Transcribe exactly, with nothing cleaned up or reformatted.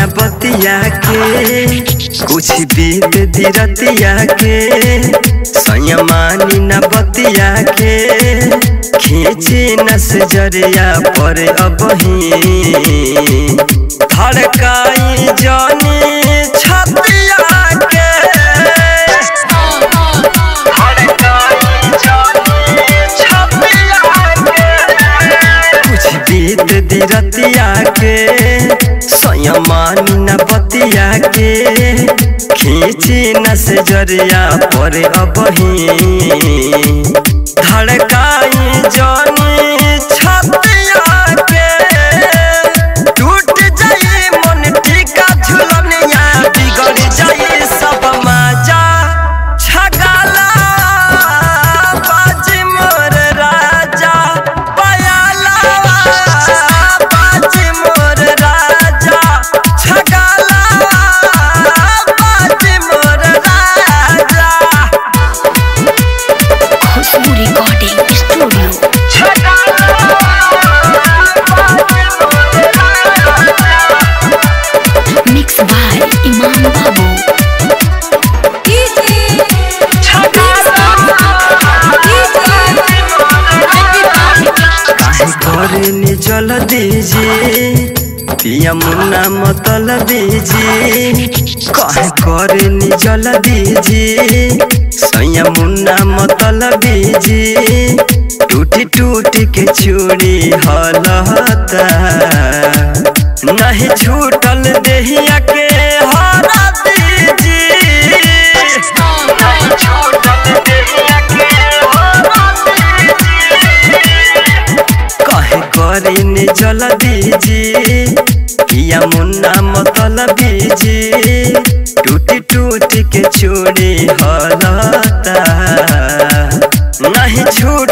बतिया के कुछ बीत दिरतिया के संयमानी न बतिया के खींची न से जरिया पर अबही धड़काई जानी छतिया के धड़काई जानी छतिया के कुछ बीत दिरतिया के संयमानी न बतिया के खींची न से जरिया पर अबही धड़काई जानी छतिया के टूट जाई मन टीका झुलनिया बिगड़ जाई सब मजा छगाला बाजी मोर राजा पयाला बाजी मोर राजा छगाला बाजी मोर राजा Khushboo recording studio mix by Imam Babu काहे जल दीजिए पिया मुन्ना मतलबी जी काहे करे जल दीजिए सैया मुन्ना मतलबी जी टूटी टूटी के चूड़ी हलता नहीं छूटल देहिया के हरा दीजी नहीं छूटल देहिया के हरा कहे करी जल दीजी पिया मुन्ना मतलबी जी टूटी टूटी के चूड़ी हलता नहीं छूट